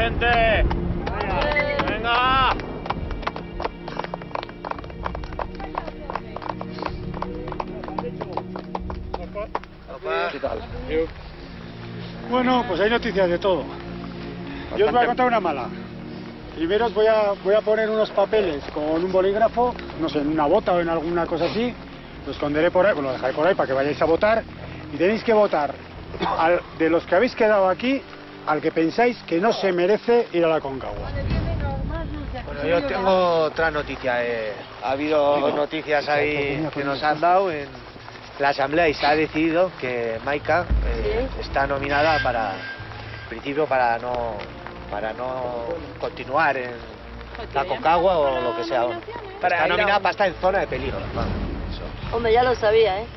gente! ¡Venga! ¿Qué tal? Bueno, pues hay noticias de todo. Yo os voy a contar una mala. Primero os voy a poner unos papeles con un bolígrafo, no sé, en una bota o en alguna cosa así. Lo esconderé por ahí, pues lo dejaré por ahí para que vayáis a votar. Y tenéis que votar de los que habéis quedado aquí, al que pensáis que no se merece ir a la Aconcagua. Bueno, yo tengo otra noticia. Ha habido noticias ahí que nos han dado en la asamblea y se ha decidido que Maika está nominada para, en principio, para no continuar en la Aconcagua o lo que sea. Está nominada para estar en zona de peligro. Hombre, ya lo sabía, ¿eh?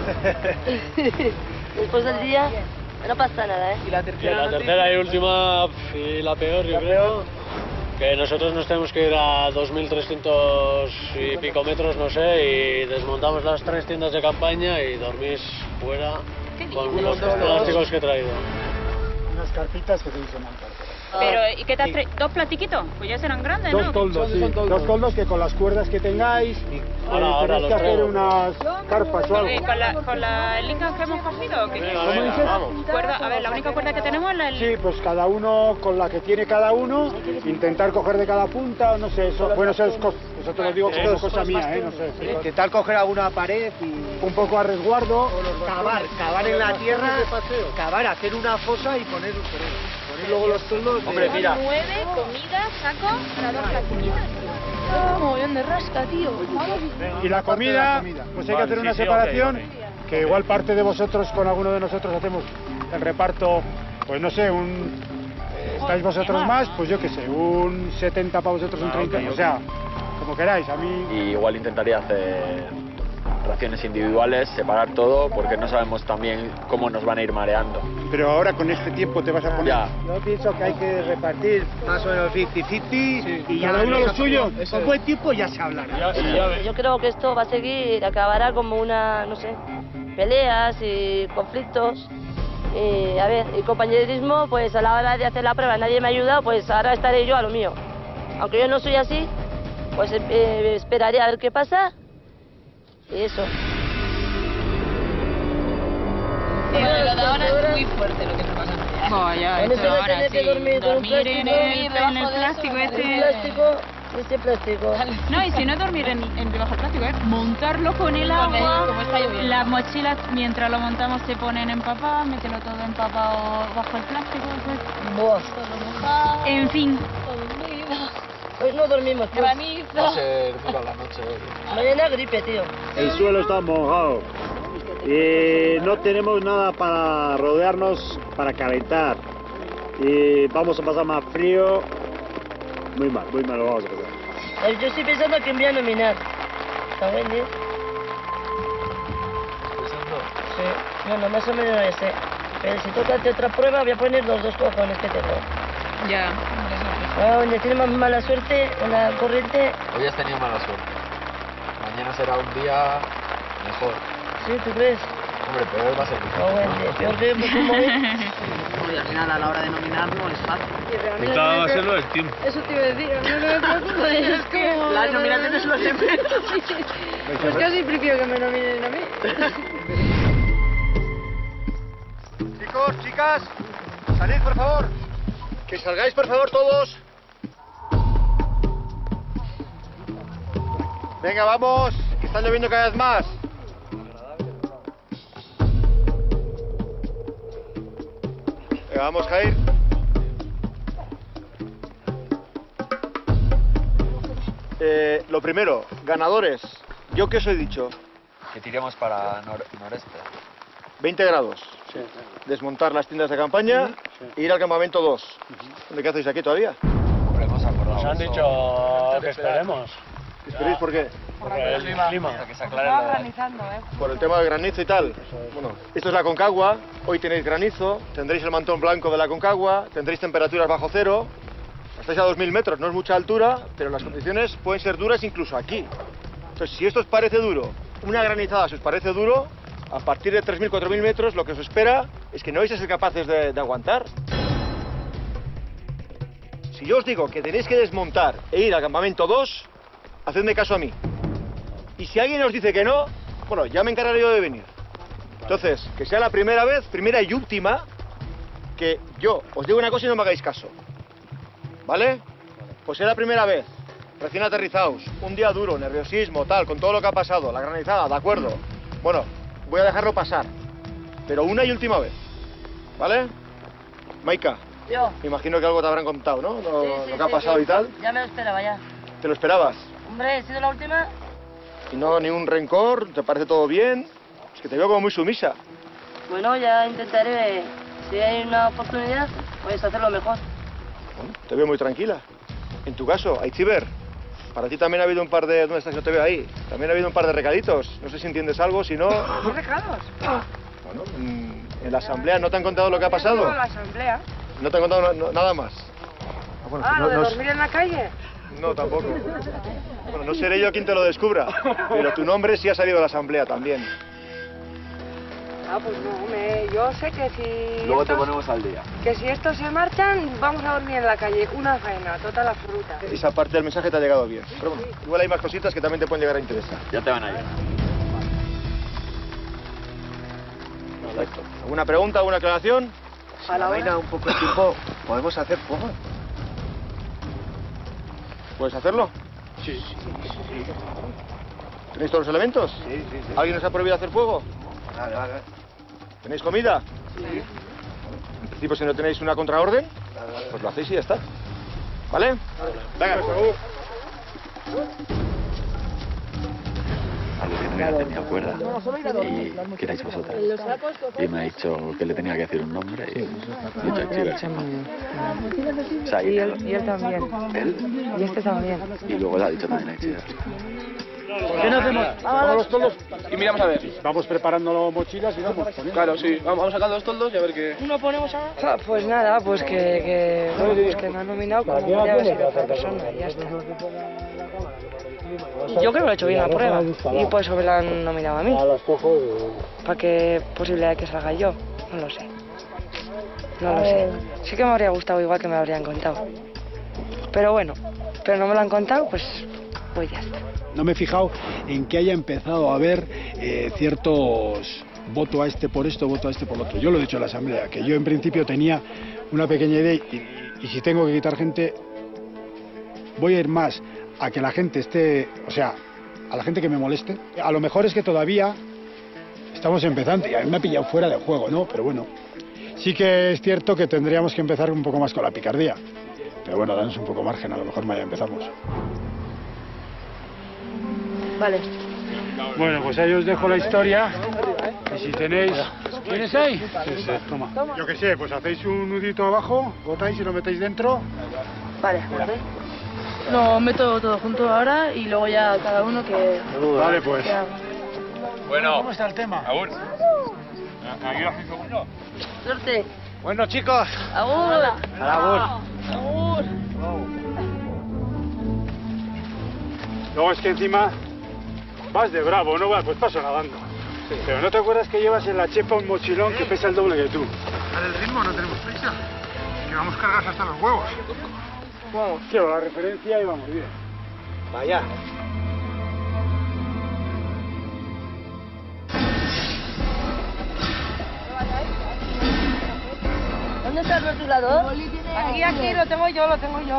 Después del día, no pasa nada, ¿eh? Y la tercera y última, y la peor, yo creo, que nosotros nos tenemos que ir a 2.300 y pico metros, no sé, y desmontamos las 3 tiendas de campaña y dormís fuera con los plásticos que he traído. Unas carpitas que tenéis que montar. Pero, ¿y qué te has traído? ¿2 platiquitos? Pues ya serán grandes, ¿no? Dos toldos, sí. Dos toldos que con las cuerdas que tengáis Ahora tenéis que hacer unas carpas o algo. ¿Con la liga que hemos cogido? ¿O qué? ¿Cómo dices? Cuerda, a ver, la única cuerda que tenemos es la... Sí, pues cada uno con la que tiene cada uno, intentar coger de cada punta, o no sé, eso, bueno, eso te lo digo, eso es cosa mía, no sé. Intentar coger alguna pared y Un poco a resguardo. cavar en la tierra, hacer una fosa y poner luego los toldos. Hombre, mira. 9, comida, saco, para 2 plastiquitos. Mogollón de rasca, tío. Y la comida, pues hay que hacer una separación, que igual parte de vosotros con alguno de nosotros hacemos el reparto, pues no sé, estáis vosotros más, pues yo qué sé, un 70 para vosotros, un 30, o sea, como queráis, a mí... Y igual intentaría hacer raciones individuales, separar todo, porque no sabemos también cómo nos van a ir mareando. Pero ahora con este tiempo te vas a poner... Ya. Yo pienso que hay que repartir más o menos 50-50 y cada uno lo suyo. Con buen tiempo ya se hablará. Yo creo que esto va a seguir, acabará como una, no sé, peleas y conflictos. Y, a ver, y compañerismo, pues a la hora de hacer la prueba nadie me ha ayudado, pues ahora estaré yo a lo mío. Aunque yo no soy así, pues esperaré a ver qué pasa. Y eso. Sí, lo de ahora es muy fuerte lo que está pasando ya. Vaya, esto ahora tener que sí. dormir En el plástico este plástico. No, y si no dormir debajo del plástico, montarlo con el agua, las mochilas mientras lo montamos se ponen empapadas, meterlo todo empapado bajo el plástico, Buah. en fin. Hoy no dormimos, tío. Va a ser dura la noche hoy. Mañana gripe, tío. El suelo está mojado y no tenemos nada para rodearnos para calentar y vamos a pasar más frío. Muy mal lo vamos a pasar. Yo estoy pensando que me voy a nominar. ¿Está bien, tío? Sí, bueno, más o menos ese. Pero si toca hacer otra prueba voy a poner los 2 cojones que tengo. Ya. Donde tiene más mala suerte con la corriente. Hoy has tenido mala suerte. Mañana será un día mejor. ¿Sí, tú crees? Hombre, peor va a ser Peor que como hoy. Y al final, a la hora de nominar, no es fácil. Va a ser lo del team. Eso te iba a decir, no me preocupes. Es que Las nominaciones son los de menos. Pues casi prefiero que me nominen a mí. Chicos, chicas, salid por favor. Que salgáis por favor todos. Venga, vamos, que está lloviendo cada vez más. Venga, vamos, Jair. Lo primero, ganadores. ¿Yo qué os he dicho? Que tiremos para noreste. 20 grados. Sí, Desmontar las tiendas de campaña e ir al campamento 2. ¿De qué hacéis aquí todavía? Hombre, hemos acordado. Nos han eso. dicho que esperemos. ¿Esperéis por qué? Por el clima. Hasta que se aclare Por el tema del granizo y tal. Bueno, esto es la Aconcagua. Hoy tenéis granizo, tendréis el mantón blanco de la Aconcagua, tendréis temperaturas bajo cero. Estáis a 2000 metros, no es mucha altura, pero las condiciones pueden ser duras incluso aquí. Entonces, si esto os parece duro, una granizada si os parece duro, a partir de 3000, 4000 metros lo que os espera es que no vais a ser capaces de aguantar. Si yo os digo que tenéis que desmontar e ir al campamento 2, hacedme caso a mí. Y si alguien os dice que no, bueno, ya me encargaré yo de venir. Entonces, que sea la primera vez, primera y última, que yo os digo una cosa y no me hagáis caso. ¿Vale? Pues sea la primera vez, recién aterrizados, un día duro, nerviosismo, tal, con todo lo que ha pasado, la granizada, de acuerdo. Bueno, voy a dejarlo pasar, pero una y última vez. ¿Vale? Maika, Yo. me imagino que algo te habrán contado, ¿no? Lo, Sí, lo que ha pasado sí. y tal. Ya me lo esperaba, ya. ¿Te lo esperabas? Hombre, he sido la última. Y no, ni un rencor, ¿te parece todo bien? Es que te veo como muy sumisa. Bueno, ya intentaré, si hay una oportunidad, pues hacerlo mejor. Bueno, te veo muy tranquila. En tu caso, Aitziber, para ti también ha habido un par de... ¿Dónde estás? No te veo ahí. También ha habido un par de recaditos. No sé si entiendes algo, si no... ¿Qué recados? Bueno, en la asamblea, ¿no te han contado lo que ha pasado? No, la asamblea. ¿No te han contado nada más? Bueno, Lo de dormir en la calle. No, tampoco. Bueno, no seré yo quien te lo descubra, pero tu nombre sí ha salido de la asamblea también. Pues no, yo sé que si... Luego te ponemos al día. Que si estos se marchan, vamos a dormir en la calle. Una faena, total absoluta. Esa parte del mensaje te ha llegado bien. Pero bueno, igual hay más cositas que también te pueden llegar a interesar. Ya te van a ir. Perfecto. ¿Alguna pregunta, alguna aclaración? Si a la vaina un poco de tiempo, ¿podemos hacer fuego? ¿Puedes hacerlo? Sí. ¿Tenéis todos los elementos? Sí. ¿Alguien os ha prohibido hacer fuego? Vale. ¿Tenéis comida? Sí. En principio, si no tenéis una contraorden, pues lo hacéis y ya está. ¿Vale? Venga. A lo que no había tenido cuerda. ¿Y qué erais vosotras? Y me ha dicho que le tenía que decir un nombre y he dicho Chiver. O sea, y él también. Él. Y este también. Y luego le ha dicho también a Chiver. ¿Qué nos hacemos? Vamos los toldos y miramos a ver. Vamos preparando las mochilas y vamos poniendo. Claro, sí. Vamos sacando los toldos y a ver qué... ¿Uno ponemos a...? Pues nada, pues que me han nominado como podría haber sido otra persona y ya está. Yo creo que lo he hecho bien la prueba y por eso me la han nominado a mí. ¿Para qué posibilidad de que salga yo? No lo sé. No lo sé. Sí que me habría gustado igual que me lo habrían contado. Pero bueno, pero no me lo han contado, pues ya está. No me he fijado en que haya empezado a haber ciertos voto a este por esto, voto a este por lo otro. Yo lo he dicho en la asamblea, que yo en principio tenía una pequeña idea y si tengo que quitar gente, voy a ir más a que la gente esté, o sea, a la gente que me moleste. A lo mejor es que todavía estamos empezando y a mí me ha pillado fuera de juego, ¿no? Pero bueno, sí que es cierto que tendríamos que empezar un poco más con la picardía. Pero bueno, danos un poco margen, a lo mejor mañana empezamos. Vale. Bueno, pues ahí os dejo la historia. Y si tenéis... ¿Tienes ahí? Sí, toma. Yo qué sé, pues hacéis un nudito abajo, botáis y lo metéis dentro. Vale. Lo meto todo junto ahora y luego ya cada uno que... Vale, pues. Bueno. ¿Cómo está el tema? Agur. ¿Aquí lo hacéis segundo? Suerte. Bueno, chicos. Agur. Agur. Agur. Luego es que encima vas de bravo, ¿no? Pues paso nadando. Sí. Pero ¿no te acuerdas que llevas en la chepa un mochilón que pesa el doble que tú? Dale el ritmo, no tenemos prisa. Que vamos cargados hasta los huevos. Vamos, quiero la referencia y vamos bien. Vaya. ¿Dónde está el rotulador? Aquí, lo tengo yo.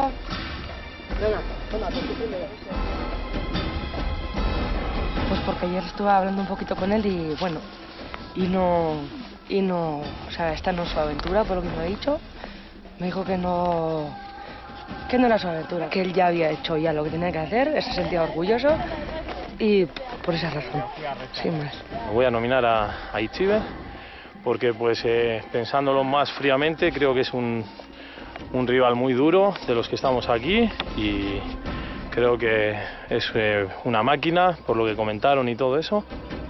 Pues porque ayer estuve hablando un poquito con él y bueno, y no, o sea, esta no es su aventura, por lo que me ha dicho. Me dijo que no era su aventura, que él ya había hecho ya lo que tenía que hacer, se sentía orgulloso y por esa razón, sin más. Voy a nominar a Itziber porque pues pensándolo más fríamente creo que es un rival muy duro de los que estamos aquí y creo que es una máquina por lo que comentaron y todo eso.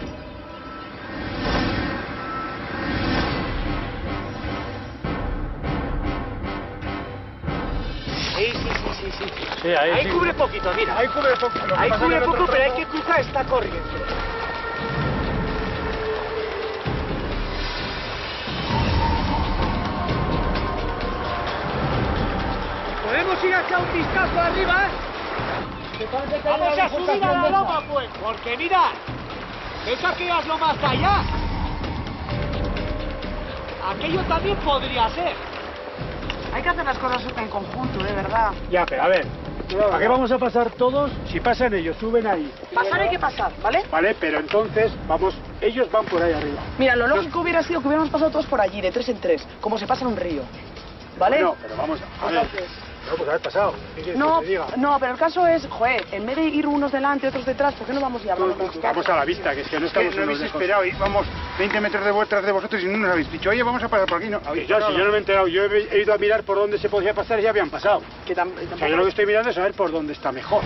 Sí, ahí sí. Cubre poquito, mira. Ahí cubre poco. Ahí cubre poco, pero hay que cruzar esta corriente. Podemos echado un vistazo arriba, vamos a subir a la loma, pues. Porque mira, ¿ves aquellas lomas de allá? Aquello también podría ser. Hay que hacer las cosas en conjunto, de verdad. Ya, pero a ver, ¿a qué vamos a pasar todos? Si pasan ellos, suben ahí. Pasar hay que pasar, ¿vale? Vale, pero entonces, ellos van por ahí arriba. Mira, lo lógico hubiera sido que hubiéramos pasado todos por allí, de 3 en 3, como se pasa en un río. ¿Vale? No, pero vamos a ver. No, pues haber pasado. ¿Qué quieres que te diga? No, pero el caso es, joder, en vez de ir unos delante, otros detrás, ¿por qué no vamos y hablamos? Vamos a la vista, que es que no estamos no habéis esperado, íbamos 20 metros detrás de vosotros y no nos habéis dicho, oye, vamos a pasar por aquí. No, si yo no me he enterado, yo he ido a mirar por dónde se podía pasar y ya habían pasado. O sea, yo lo que estoy mirando es saber por dónde está mejor.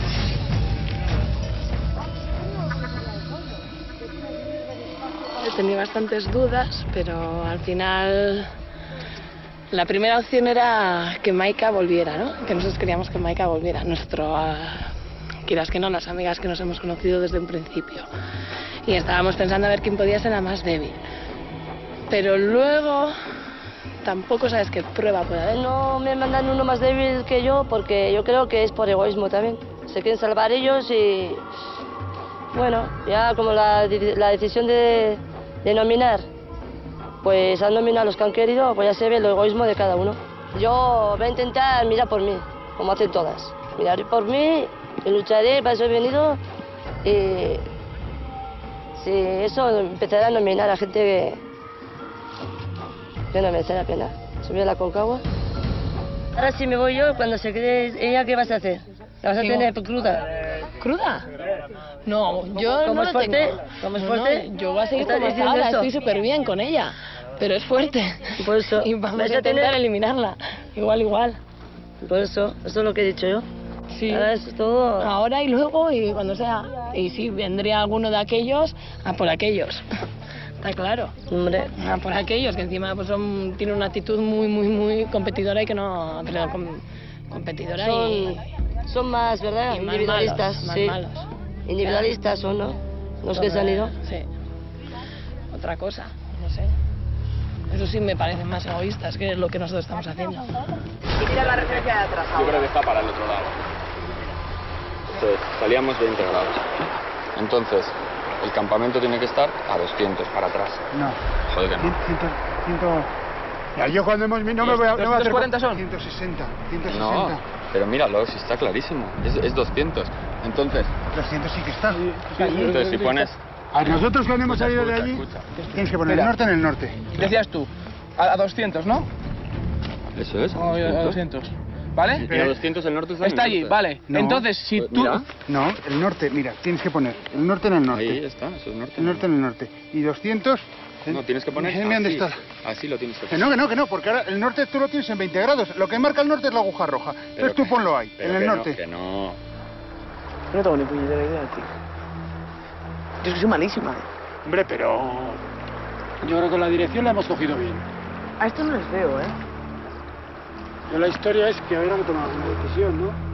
He tenido bastantes dudas, pero al final la primera opción era que Maika volviera, ¿no? Que nosotros queríamos que Maika volviera. Quieras que no, las amigas que nos hemos conocido desde un principio. Y estábamos pensando a ver quién podía ser la más débil. Pero luego tampoco sabes qué prueba puede haber. No me mandan uno más débil que yo porque yo creo que es por egoísmo también. Se quieren salvar ellos y... Bueno, ya como la decisión de nominar, pues han nominado a los que han querido, pues ya se ve el egoísmo de cada uno. Yo voy a intentar mirar por mí, como hacen todas. Miraré por mí y lucharé, para eso he venido. Y si eso, empezaré a nominar a gente que no merece la pena. Subir a la Concagua. Ahora si me voy yo, cuando se quede ella, ¿qué vas a hacer? ¿La vas a tener cruda? ¿Cruda? No, yo ¿Cómo no es la fuerte? tengo. ¿Cómo es fuerte? No, yo voy a seguir ¿Estás como diciendo estaba, esto? estoy súper bien con ella. Pero es fuerte. Por eso. Y vamos ¿vais a intentar tener? eliminarla. Igual. Por eso es lo que he dicho yo. Sí. Ahora es todo... Ahora y luego y cuando sea. Y sí, vendría alguno de aquellos a por aquellos. Está claro. Hombre. A por aquellos que encima pues tienen una actitud muy competidora y que no... competidora Son más, ¿verdad? y más Individualistas. malos, sí. más malos. Individualistas son, ¿no? Los que se han ido. Sí. Otra cosa, no sé. Eso sí me parecen más egoístas que lo que nosotros estamos haciendo. Y mira la referencia de atrás. Yo creo que está para el otro lado. Entonces, salíamos 20 grados. Entonces, el campamento tiene que estar a 200 para atrás. No. Joder que no. 100. Ya, yo cuando hemos... No me voy a... 240 son. 160. No, pero míralo, si está clarísimo. Es 200. Entonces... 200 sí que está. Entonces, si pones... A nosotros cuando hemos salido de allí, Escucha. tienes que poner el norte en el norte. Decías tú, a 200, ¿no? Eso es. A 200. ¿Vale? Y a 200 el norte está en el allí, norte. vale. No. Entonces, si Pues tú... mira. No, el norte, mira, tienes que poner el norte en el norte. Ahí está, eso es norte. El norte en el norte. Y 200... No, tienes que poner Dime dónde así. está. Así lo tienes que Que poner. no, porque ahora el norte tú lo tienes en 20 grados. Lo que marca el norte es la aguja roja. Entonces tú ponlo ahí, Pero en el que norte. No, que no. No tengo ni puñetera idea, tío. Yo es que soy malísima. Hombre, pero... Yo creo que la dirección la hemos cogido bien. A esto no les veo, ¿eh? Yo la historia es que habrá que tomar una decisión, ¿no?